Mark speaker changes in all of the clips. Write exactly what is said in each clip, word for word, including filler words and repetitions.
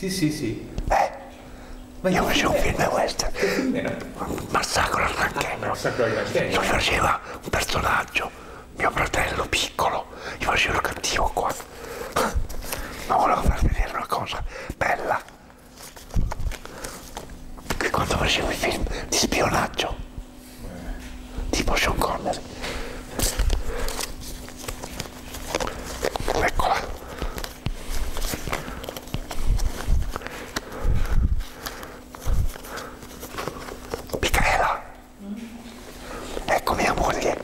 Speaker 1: Sì, sì, sì.
Speaker 2: Eh,
Speaker 1: Ma
Speaker 2: io
Speaker 1: che
Speaker 2: facevo un
Speaker 1: film
Speaker 2: film western.
Speaker 1: Che film era?
Speaker 2: Massacro al
Speaker 1: Ah,
Speaker 2: Ranchenno.
Speaker 1: Massacro ai Grancheni.
Speaker 2: Lui faceva un personaggio, mio fratello piccolo, gli facevo il cattivo qua. Ma volevo far vedere una cosa bella. Che quando facevo i film di spionaggio, tipo Sean Connery. Eccola. Michaela. Ecco mia moglie.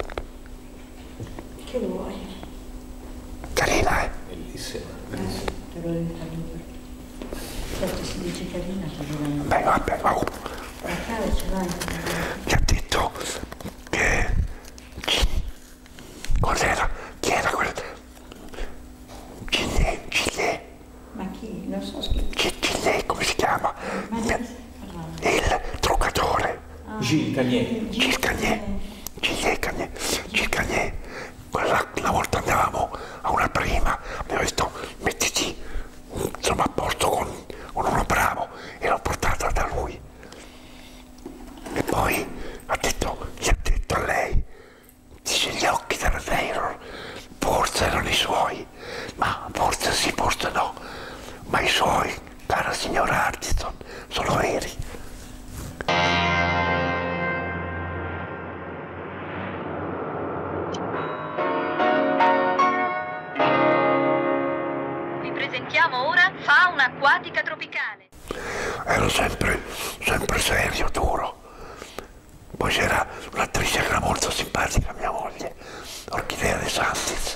Speaker 3: Che vuoi?
Speaker 2: Carina, eh?
Speaker 1: Bellissima.
Speaker 3: Te lo ricordo. Certo si dice carina, te lo ricordo.
Speaker 2: Beh, vabbè, ma oh,
Speaker 3: La chiave ce l'hai?
Speaker 2: mi ha detto che... Cos'era? Chi era quel... Gillet, Gillet,
Speaker 3: Ma chi? Non so che...
Speaker 2: Gillet, come si chiama?
Speaker 3: Ma di che stai parlando?
Speaker 2: Il truccatore.
Speaker 1: Gilles Cagnier.
Speaker 2: Gilles Cagnier, Gilles Cagnier, Gilles Cagnier. Quella, una volta andavamo a una prima, abbiamo detto mettiti insomma a posto con, con uno bravo e l'ho portata da lui. E poi ha detto, gli ha detto a lei, dice gli occhi della Taylor, forse erano i suoi, ma forse sì, forse no, ma i suoi, cara signora Hardison, sono veri.
Speaker 4: Vi presentiamo ora Fauna acquatica tropicale.
Speaker 2: Ero sempre, sempre serio, duro. Poi c'era un'attrice che era molto simpatica, mia moglie, Orchidea De Santis.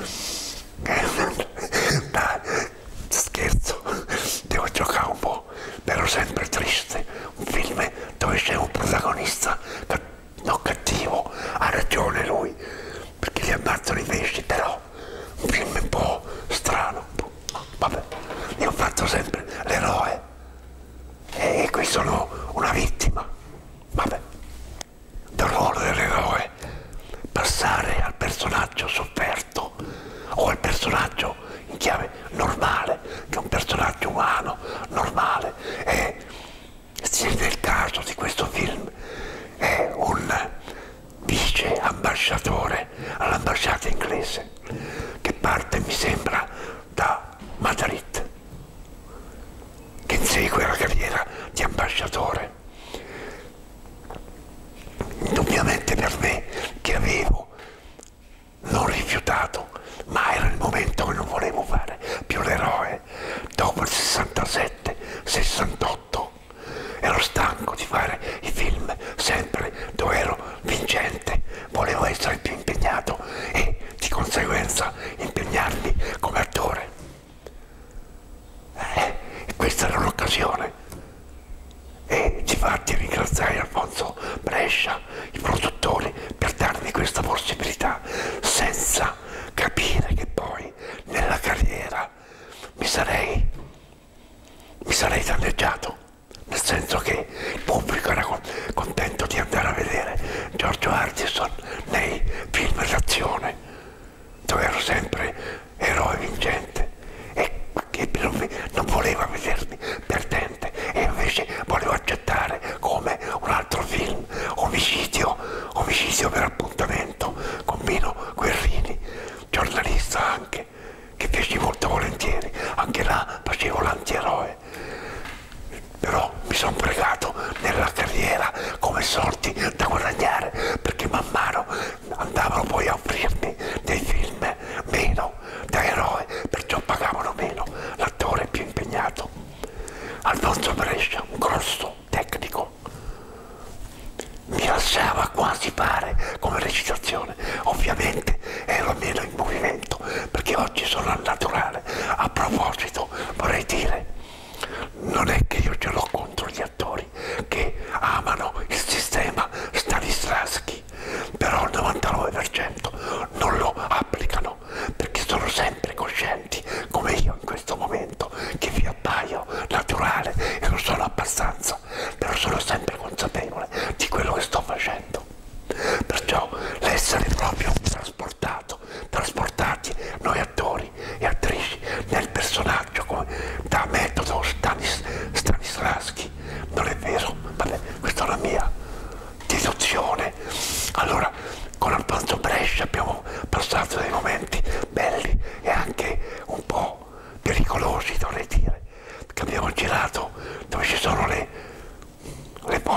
Speaker 2: Dai, scherzo, devo giocare un po', ero sempre triste. Un film dove c'è un protagonista, non cattivo, ha ragione lui, perché gli ammazzano i pesci, però un film un po' strano. Vabbè, io ho fatto sempre l'eroe e qui sono una vittima. Vabbè, dal ruolo dell'eroe passare al personaggio sofferto o al personaggio in chiave normale, che è un personaggio umano, normale, e sì, nel caso di questo film è un vice ambasciatore all'ambasciata inglese che parte, mi sembra, da Madrid, che insegue la carriera di ambasciatore. Indubbiamente per me, che avevo non rifiutato, ma era il momento che non volevo fare più l'eroe, dopo il sessantasette sessantotto ero stanco di fare i film sempre dove ero vincente, volevo essere più impegnato e di conseguenza impegnarmi come attore. Eh, e questa era un'occasione. E difatti ringraziai Alfonso Brescia, i produttori, per darmi questa possibilità, senza capire che poi nella carriera mi sarei, mi sarei danneggiato, nel senso che il pubblico era con, contento di andare a vedere Giorgio Hardison nei film d'azione, dove ero sempre eroe vincente e che non, mi, non voleva vedermi perdente, e invece volevo accettare come un altro film, omicidio, omicidio per appuntamento, con Mino Guerrini, giornalista anche, che feci molto volentieri, anche là facevo l'antieroe.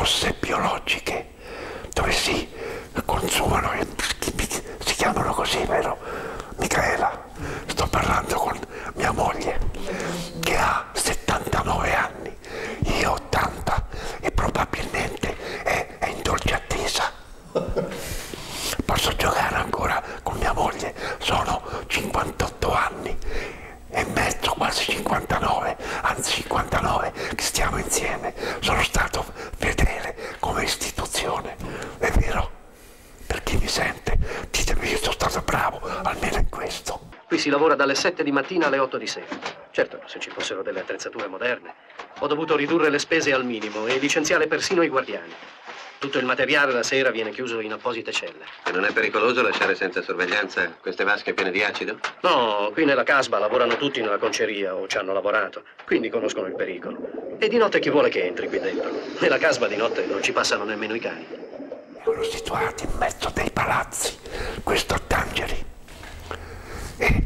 Speaker 2: rosse biologiche, dove si consumano, si chiamano così, vero? Micaela, sto parlando con mia moglie che ha settantanove anni, io ottanta e probabilmente è, è in dolce attesa. Posso giocare ancora con mia moglie, sono cinquantotto anni e mezzo, quasi cinquantanove, anzi cinquantanove che stiamo insieme. Sono stato fedele come istituzione, è vero? Per chi mi sente, ditemi che sono stato bravo, almeno in questo.
Speaker 5: Qui si lavora dalle sette di mattina alle otto di sera. Certo, se ci fossero delle attrezzature moderne, ho dovuto ridurre le spese al minimo e licenziare persino i guardiani. Tutto il materiale la sera viene chiuso in apposite celle.
Speaker 6: E non è pericoloso lasciare senza sorveglianza queste vasche piene di acido?
Speaker 5: No, qui nella casba lavorano tutti nella conceria o ci hanno lavorato, quindi conoscono il pericolo. E di notte chi vuole che entri qui dentro? Nella casba di notte non ci passano nemmeno i cani.
Speaker 2: Erano situati in mezzo dei palazzi, questo a Tangeri. E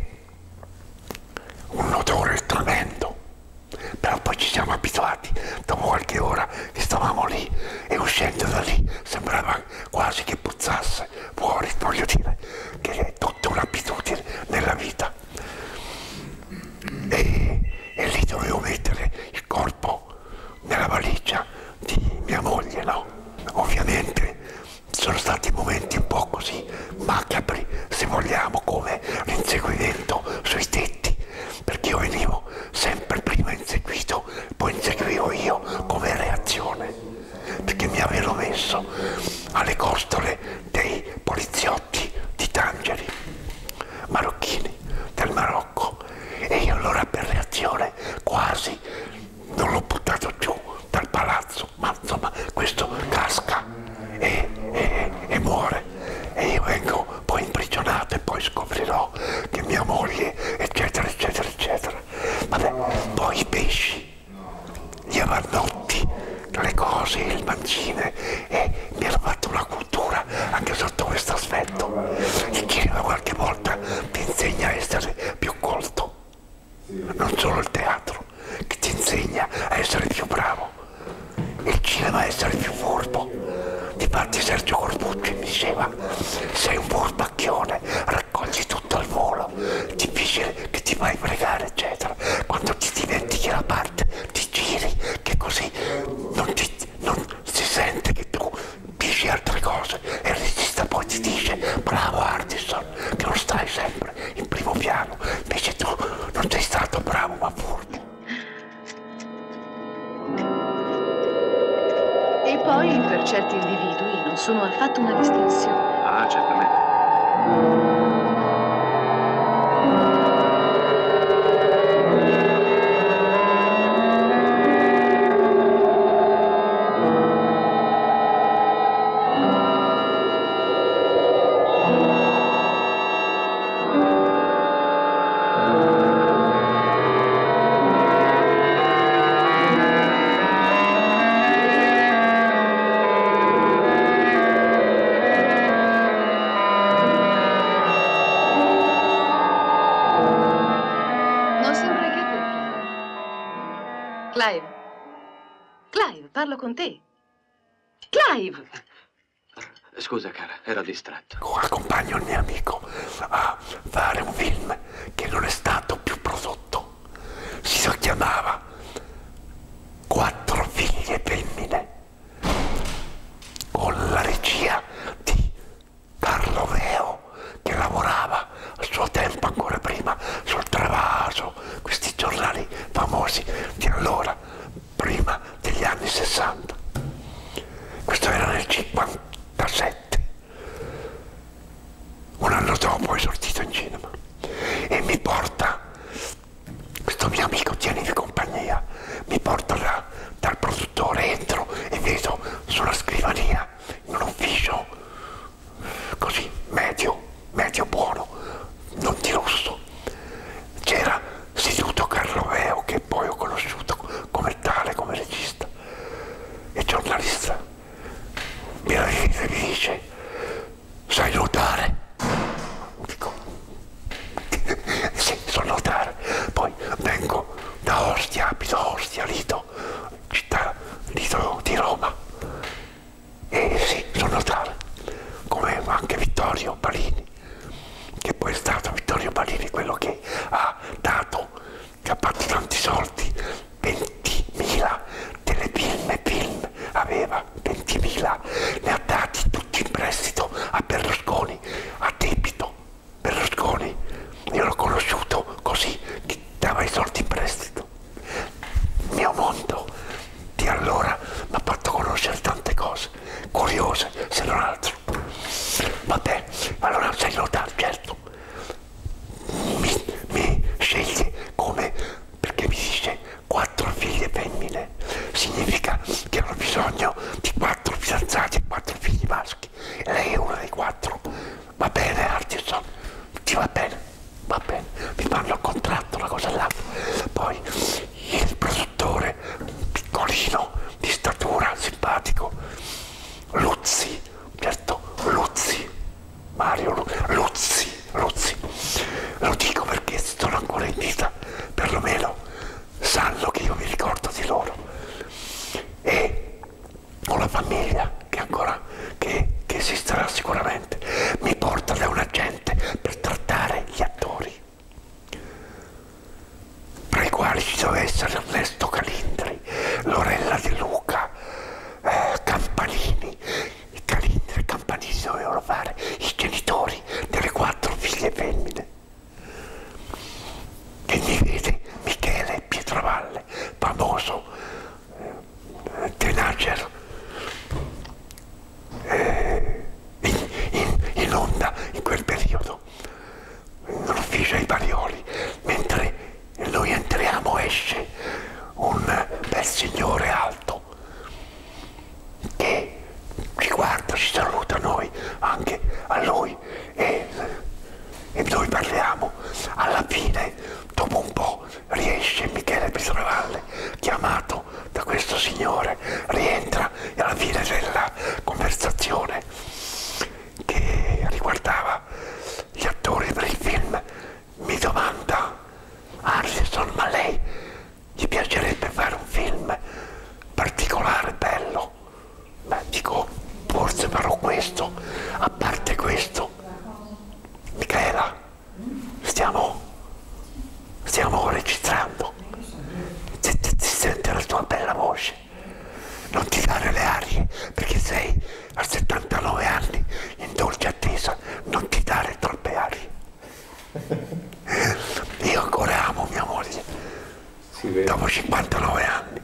Speaker 2: un odore tremendo. Però poi ci siamo abituati, dopo qualche ora che stavamo lì e uscendo da lì sembrava quasi che puzzasse fuori, voglio dire che è tutta un'abitudine nella vita. E, e lì dovevo mettere il corpo nella valigia di mia moglie, no? Ovviamente sono stati momenti un po' così macabri, se vogliamo, come l'inseguimento sui tetti, perché io venivo sempre prima inseguito, poi inseguivo io come reazione, perché mi avevano messo alle costole dei poliziotti di Tangeri, marocchini del Marocco, e io allora per reazione quasi non l'ho buttato giù dal palazzo, ma insomma questo casca e, e, e muore, e io vengo poi imprigionato e poi scoprirò che mia moglie, eccetera eccetera eccetera. Vabbè, poi i pesci, gli avannotti, le cose, il mancine, e mi hanno fatto una cultura anche sotto questo aspetto. Il cinema qualche volta ti insegna a essere più colto, non solo il teatro, che ti insegna a essere più bravo, il cinema a essere più furbo. Difatti Sergio Corbucci mi diceva: sei un furbacchione, raccogli tutto al volo, difficile che ti vai a pregare, eccetera. Quando ti dimentichi la parte, ti giri, che così non, ti, non si sente che tu dici altre cose, e il regista poi ti dice: bravo Hardison, che non stai sempre in primo piano, invece tu non sei stato bravo ma furbo.
Speaker 7: E poi per certi individui non sono affatto una distinzione.
Speaker 6: Ah, certamente.
Speaker 7: Clive. Clive, parlo con te. Clive!
Speaker 6: Scusa, cara, ero distratto.
Speaker 2: Accompagno il mio amico a fare un film che non è stato più prodotto. Si chiamava Quattro figlie femmine, con la regia di Carlo Veo, che lavorava al suo tempo, ancora prima, sul Travaso, questi giornali famosi di allora, prima degli anni sessanta. Questo era nel cinquantasette, un anno dopo è sortito in cinema, e mi porta, questo mio amico, tienimi compagnia, mi porta da, dal produttore, entro e vedo sulla scrivania, in un ufficio così medio, medio buono, non di lusso, c'era seduto Carlo Veo, che poi ho conosciuto come tale, come regista e giornalista. Mi vede e mi dice: sai nuotare? Dico: sì, so nuotare. Poi vengo da Ostia, abito a Ostia, Lido, città Lido di Roma, aveva ventimila, ne ha dati tutti in prestito a Berlusconi, a debito. Berlusconi, io l'ho conosciuto così, che dava i soldi in prestito. Il mio mondo di allora mi ha fatto conoscere tante cose, curiose se non altro. Vabbè, allora sei lodato, certo. Mi, mi sceglie come, perché mi dice quattro figlie femmine, significa che hanno bisogno di quattro fidanzati e quattro figli maschi, e lei è uno dei quattro. Va bene, Artisan, ti va bene, va bene, mi fanno il contratto, una cosa e l'altra. Poi il produttore, piccolino, di statura, simpatico, Luzzi, certo, Luzzi, Mario Luzzi, Luzzi, lo dico perché sono ancora in vita, perlomeno sanno che io mi ricordo di loro. E ho la famiglia che ancora, che, che esisterà sicuramente, mi porta da un agente per trattare gli attori, tra i quali ci deve essere Ernesto Calindri, Lorella De Luca, eh, Campanini. I Calindri e Campanini dovevano fare i genitori delle quattro figlie femmine. E mi vede Michele Pietravalle, famoso eh, tenacer, eh, in, in, in onda in quel periodo, in un ufficio ai Parioli. Mentre noi entriamo esce un bel signore alto che ci guarda, ci saluta noi, anche a lui, e, e noi parliamo. Alla fine, dopo un po', riesce Michele Pietravalle, chiamato da questo signore, rientra, e alla fine della conversazione che riguardava gli attori per il film mi domanda: Arneson, ma lei gli piacerebbe fare un film particolare, bello? Beh, dico, forse farò questo. A parte questo, Michela, stiamo, stiamo registrando. Ti, ti, ti sente la tua bella voce? Non ti dare le arie, perché sei a settantanove anni in dolce attesa, non ti dare troppe arie. Io ancora amo mia moglie, dopo cinquantanove anni.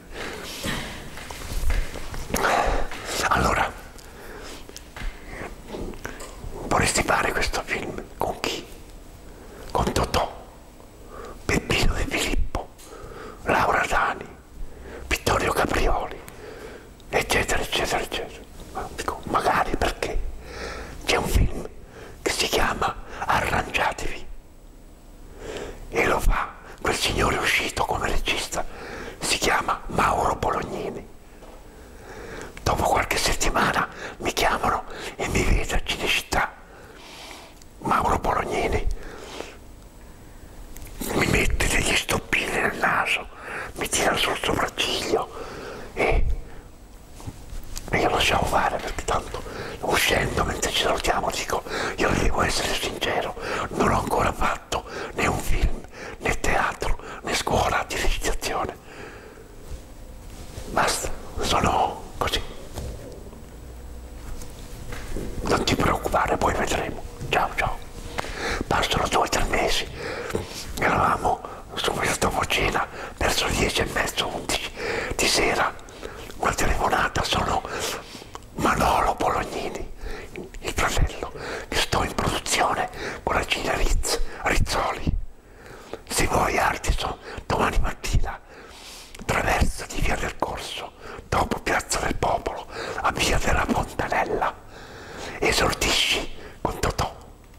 Speaker 2: Allora, vorresti fare questo film con chi? Con Totò, Peppino De Filippo, Laura Dani, Vittorio Caprioli, eccetera, eccetera, eccetera. Ma dico, magari, perché c'è un film che si chiama Arrangiatevi, e lo fa quel signore uscito come regista, si chiama Mauro Bolognini. Dopo qualche settimana mi chiamano e mi vede a Cinecittà. Mauro Bolognini mi mette degli stoppini nel naso, mi tira sul sopracciglio e io lasciamo fare, perché tanto uscendo mentre ci salutiamo dico: io devo essere sincero, non ho ancora fatto né un film, né teatro, né scuola di recitazione. Basta, sono così. Non ti preoccupare, poi vedremo. Ciao, ciao. Passano due o tre mesi, eravamo su questa vocina verso le dieci e mezzo, undici di sera, una telefonata, sono Manolo Bolognini, il fratello, che sto in produzione con la Gina Rizz, Rizzoli. Se vuoi, Artisan, domani mattina traversa di Via del Corso, dopo Piazza del Popolo, a Via della Fontanella, esordisci con Totò.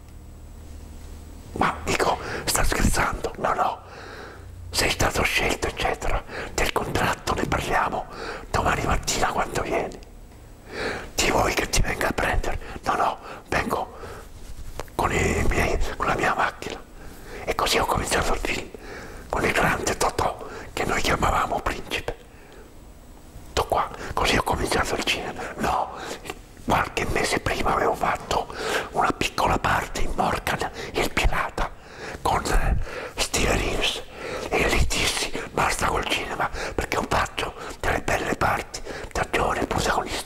Speaker 2: Ma dico, sta scherzando? No, no, sei stato scelto, eccetera. Del contratto ne parliamo domani mattina quando vieni. Ti vuoi che ti venga a prendere? No, no, vengo con, i miei, con la mia macchina. E così ho cominciato il film, con il grande Totò, che noi chiamavamo Principe. Tutto qua, così ho cominciato il cinema. No, qualche mese prima avevo fatto una piccola parte in Morgan, il pirata, con Steve Reeves, e lì dissi basta col cinema, perché ho fatto delle belle parti da giovane protagonista.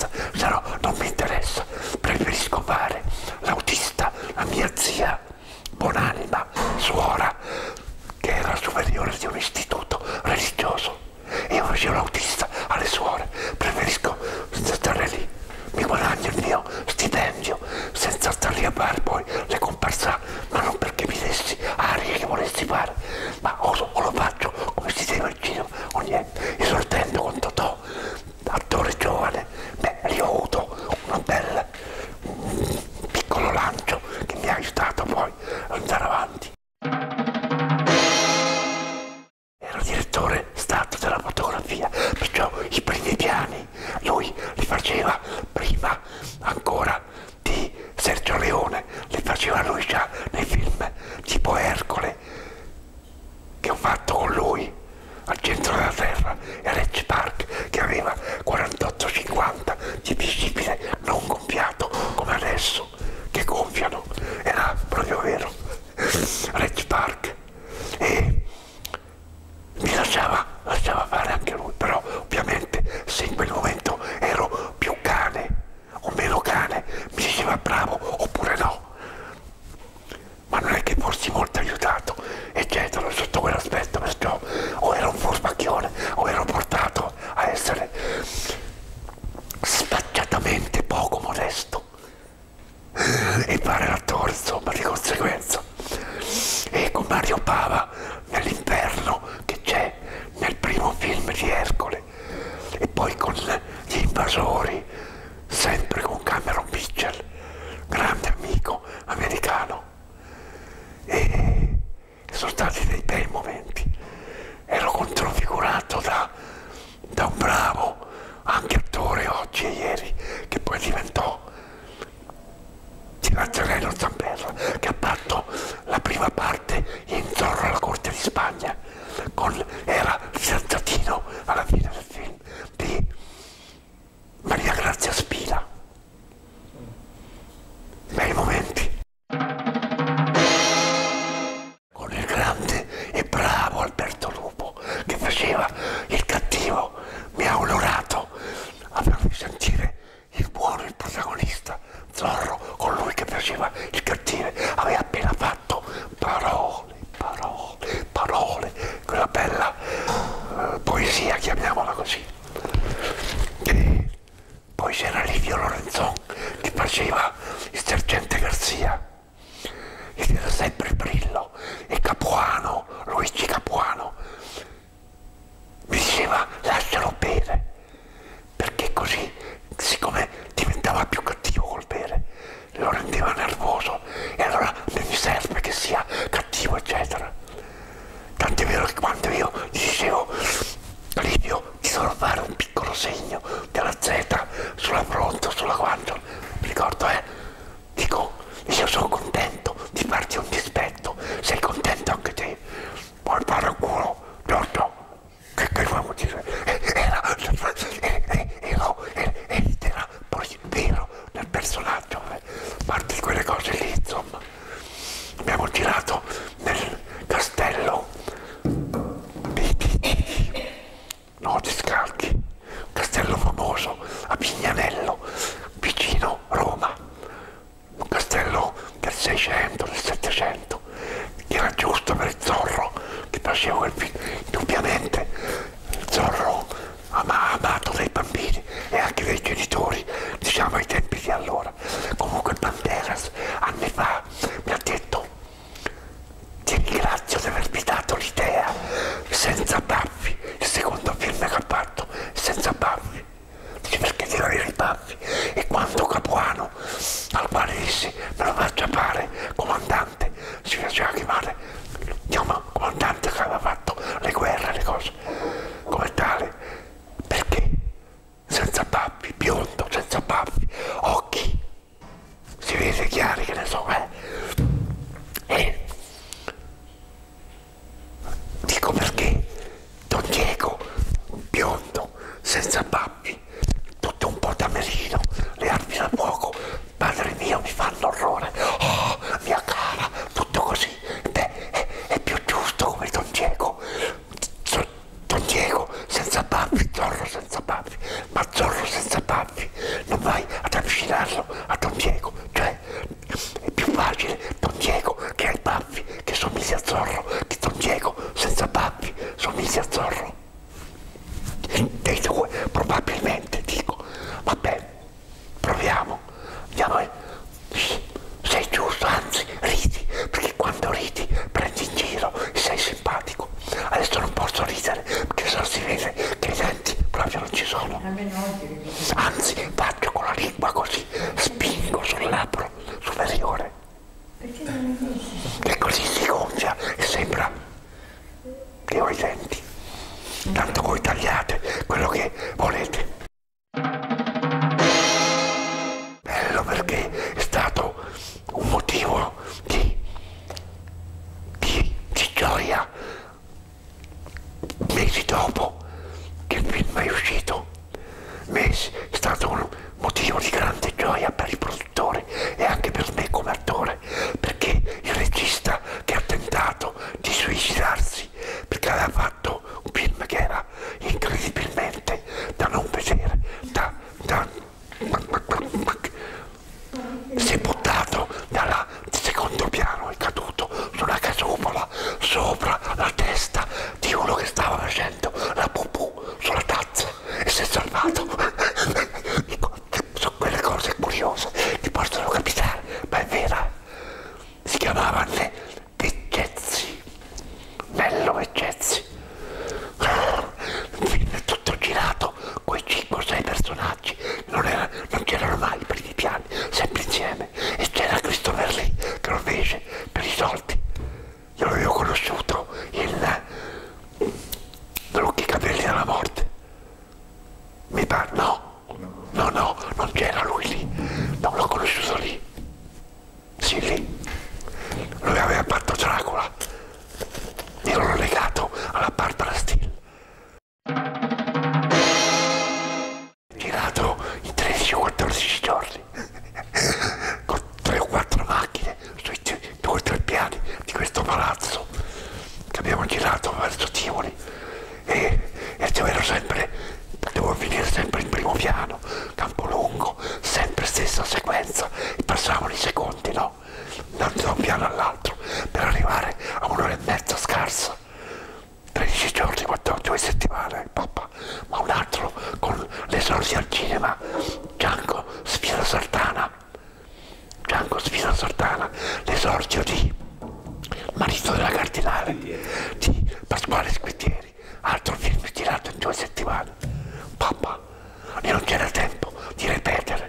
Speaker 2: faceva prima ancora di Sergio Leone, le faceva lui già nei film tipo Ercole, che ho fatto con lui al centro della terra, e a Reggie Park, che aveva quarantotto cinquanta di visibile non gonfiato come adesso, che gonfiano, era proprio vero, Reggie Park, e mi lasciava, lasciava fare anche lui, però ovviamente se in quel momento ero più cane o meno cane, mi diceva bravo oppure no, ma non è che fossi molto aiutato, eccetera, sotto quell'aspetto, perciò o ero un furbacchione o ero portato a essere sfacciatamente poco modesto e fare l'attore, insomma, di conseguenza. E con Mario Bava nell'inferno che c'è nel primo film di Ercole, e poi con Gli Invasori, sempre con Cameron Mitchell, grande amico americano, e sono stati dei bei momenti. Ero controfigurato da, da un bravo anche attore oggi e ieri, che poi diventò Tiracciarello Zamperla, che ha fatto la prima parte in Zorro alla corte di Spagna, con, era il fidanzatino alla fine del film di Maria Grazia Spina. Bei momenti. Con il grande e bravo Alberto Lupo, che faceva il cattivo, mi ha onorato a farmi sentire il buono, il protagonista. Zorro, con lui che faceva il cattivo, aveva appena fatto parole, parole, parole, quella bella uh, poesia, chiamiamola così. E poi c'era Livio Lorenzon che faceva il sergente Garzia, ed era sempre Brillo, e Capuano, Luigi Capuano, mi diceva lascialo bere, perché così, siccome diventava più cattivo col bere, lo rendeva nervoso, e allora mi serve che sia cattivo, eccetera. Tant'è vero che quando io gli dicevo Livio, ti dovrò fare un piccolo segno della Z sulla fronte o sulla guancia, mi ricordo, eh, dico, io sono contento di farti un dispetto, sei contento anche te? Puoi fare un culo, Giorgio, che che vuoi dire? Era, era, era poi vero nel personaggio, a parte di quelle cose lì, insomma. Abbiamo girato nel castello di, di, di, no, di Scalchi, un castello famoso a Pignanello, vicino Roma, un castello del seicento, del settecento, che era giusto per il Zorro che faceva quel film. Indubbiamente il Zorro ama, amato dai bambini e anche dai genitori, diciamo ai tempi di allora. Comunque Banderas anni fa mi ha detto: ti ringrazio di avermi dato l'idea senza baffi, il secondo film che ha fatto senza baffi. Dice, perché devo avere i baffi? E quando Capuano, al quale dissi me lo faccia fare comandante, si faceva chiamare, chiama comandante, che aveva fatto le guerre, le cose come tale, perché senza baffi, biondo, senza baffi, occhi, si vede chiari, che ne so, eh? E dico, perché Don Diego, biondo, senza baffi, tutto un po' da merino, le armi da fuoco, padre mio, mi fanno orrore. Oh, perché è stato un motivo di, di, di gioia. Mesi dopo che il film è uscito, mesi, è stato un motivo di grande gioia per il produttore e anche per me come attore, perché il regista che ha tentato di suicidarsi perché aveva fatto un film che era incredibilmente da non vedere, da, da, si è buttato dal secondo piano, è caduto su una casupola sopra la testa di uno che stava facendo la pupù sulla tazza e si è salvato. Sono quelle cose curiose che possono capitare, ma è vera. Si chiamava Veggezzi, Nello Veggezzi. Il film è tutto girato con i cinque o sei personaggi, non, era, non c'erano mai i primi piani, sempre insieme, e c'era Christopher Lee che lo fece per i soldi. Io l'avevo conosciuto in Lungo i capelli della morte. Mi pare, no, no, no, non c'era lui lì, non l'ho conosciuto lì. Sì, lì. Lui aveva fatto Dracula. Io l'ho legato alla Barbara Steele. Girato in tredici o quattordici giorni con tre o quattro macchine sui due o tre piani di questo palazzo che abbiamo girato verso Tivoli e, e ero sempre, devo venire sempre in primo piano, Campolungo, sempre stessa sequenza e passavano i secondi, no? Da un piano all'altro per arrivare a un'ora e mezza scarsa. tredici giorni, quattordici, due settimane, papà, ma un altro con l'esordio al cinema, Django Spina Sardana, Django Spina Sardana, l'esordio di Marito della Cardinale, di Pasquale Squitieri, altro film girato in due settimane, papà, e non c'era tempo di ripetere.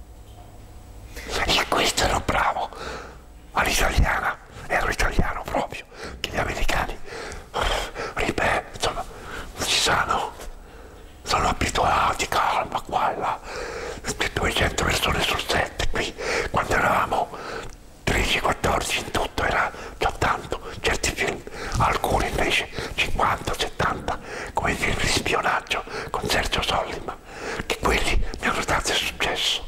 Speaker 2: E questo ero bravo, all'italiana, ero italiano proprio, che gli americani ripeto, insomma, ci sono, sono abituati, calma, qua e là, duecento persone sul set, qui, quando eravamo tredici quattordici in tutto era già tanto, certi film, alcuni invece cinquanta settanta, come i film di spionaggio con Sergio Sollima, che quelli mi hanno dato successo.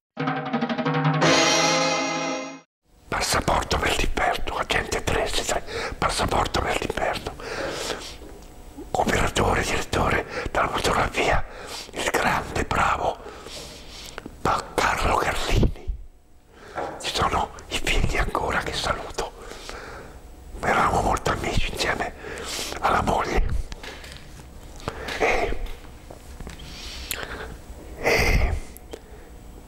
Speaker 2: Passaporto per l'inverno, Agente tredici, Passaporto per l'inverno. Operatore, direttore della fotografia, il grande, bravo Carlo Carlini. Ci sono i figli ancora che saluto. Eravamo molto amici insieme alla moglie. E, e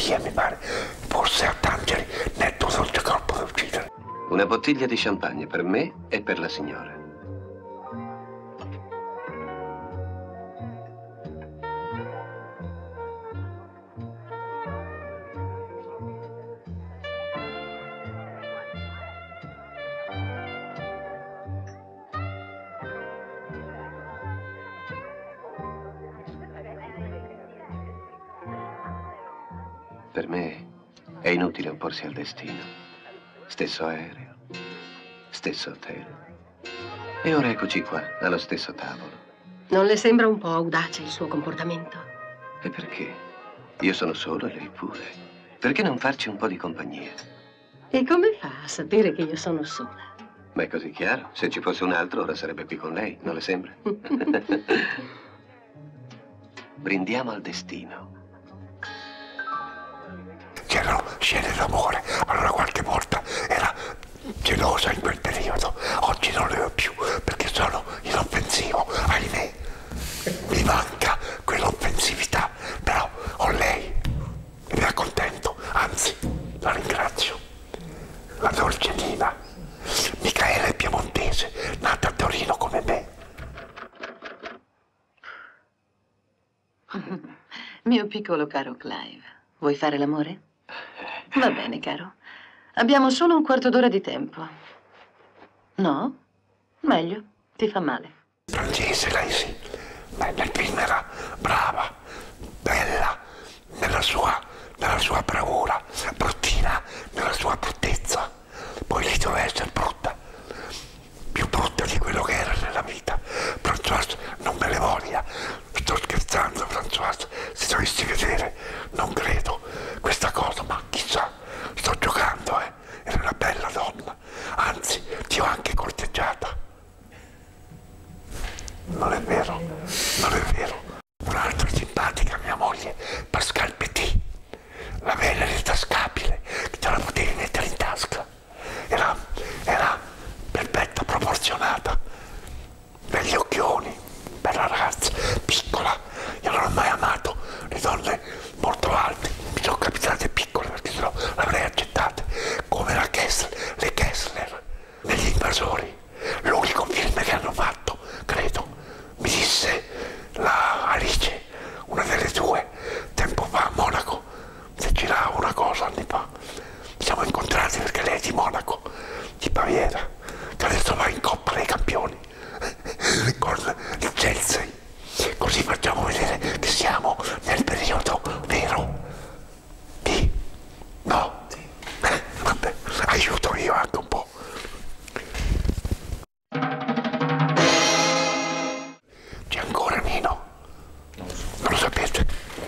Speaker 2: via, mi pare. Forse a Tangeri, nel tuo dolce corpo da uccidere.
Speaker 6: Una bottiglia di champagne per me e per la signora. Per me è inutile opporsi al destino. Stesso aereo, stesso hotel. E ora eccoci qua, allo stesso tavolo.
Speaker 7: Non le sembra un po' audace il suo comportamento?
Speaker 6: E perché? Io sono solo e lei pure. Perché non farci un po' di compagnia?
Speaker 7: E come fa a sapere che io sono sola?
Speaker 6: Ma è così chiaro. Se ci fosse un altro, ora sarebbe qui con lei, non le sembra? Brindiamo al destino.
Speaker 2: C'erano scene d'amore, allora qualche volta era gelosa in quel periodo, oggi non le ho più perché sono inoffensivo, ahimè, mi manca quell'offensività, però ho lei e mi accontento, anzi la ringrazio, la dolce Nina, Micaela è piemontese, nata a Torino come me.
Speaker 7: Mio piccolo caro Clive, vuoi fare l'amore? Va bene, caro. Abbiamo solo un quarto d'ora di tempo. No? Meglio. Ti fa male.
Speaker 2: Francese lei sì, ma nel film era brava, bella, nella sua, nella sua bravura, bruttina nella sua bruttezza. Poi lei doveva essere brutta, più brutta di quello che era nella vita. Françoise non me le voglia, sto scherzando Françoise, se dovessi vedere non credo questa cosa, ma chissà, sto giocando, eh, era una bella donna, anzi ti ho anche corteggiata. Non è vero, non è vero. Un'altra simpatica, mia moglie, Pascal Petit, la Venere tascabile, che te la potevi mettere in tasca. Era, era perfetta, proporzionata, begli occhioni, bella ragazza, piccola. Io non ho mai amato le donne molto alte, mi sono capitate piccole perché sennò l'avrei accettate, come la Kessler, le Kessler, negli Invasori, l'unico film che hanno fatto, credo. Mi disse la Alice, una delle due, tempo fa a Monaco, se girava una cosa anni fa. Ci siamo incontrati perché lei è di Monaco, di Baviera, che adesso va in Coppa dei Campioni con il Chelsea. Così facciamo vedere che siamo nel periodo vero di... no? Eh, vabbè, aiuto io anche un po'. C'è ancora Nino? Non lo sapete?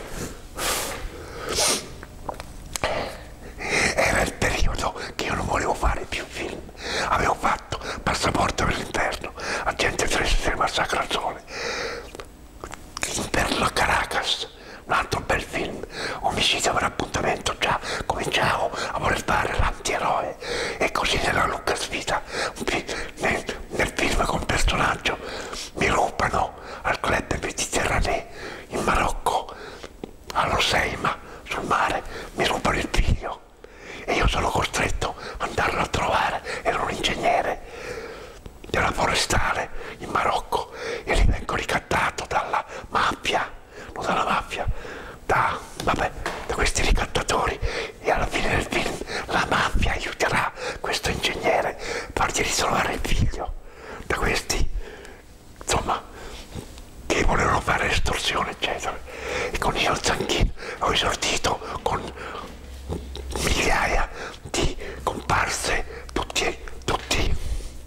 Speaker 2: Era il periodo che io non volevo fare più film. Avevo fatto Passaporto per l'inverno, Agente tredici del Massacro al Sole, Inverno a Caracas, un altro bel film, Omicidio per appuntamento, già cominciavo a voler fare l'antieroe, e così nella Lucas Vita, nel, nel film con personaggio, mi rubano al club Mediterraneo in Marocco, allo Seima, sul mare, mi rubano il figlio e io sono costretto ad andarlo a trovare, era un ingegnere della forestale in Marocco e lì vengo ricattato dalla mafia, non dalla mafia, da, vabbè, da questi ricattatori, e alla fine del film la mafia aiuterà questo ingegnere a fargli ritrovare il figlio da questi, insomma, che volevano fare estorsione eccetera. E con io Zanchino ho esordito con migliaia di comparse, tutti, tutti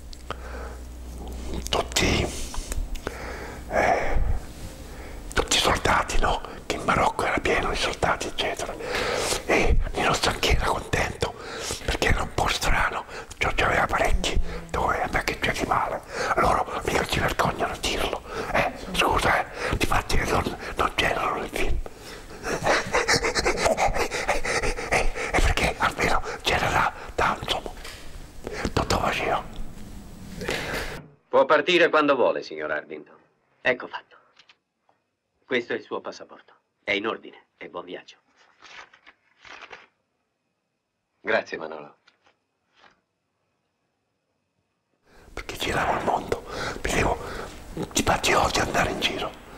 Speaker 2: tutti eh, tutti i soldati, no? Che in Marocco era pieno di soldati eccetera, e Nino Zanchini era contento perché era un po' strano, cioè aveva parecchi dove a me che giochi male, loro mica ci vergognano a dirlo, eh scusa, eh difatti le donne non c'erano nel film e perché almeno c'era da, da insomma tutto faceva.
Speaker 6: Può partire quando vuole, signor Ardington. Ecco fatto. Questo è il suo passaporto. È in ordine e buon viaggio. Grazie, Manolo.
Speaker 2: Perché giravo il mondo, vedevo, ti batti di andare in giro.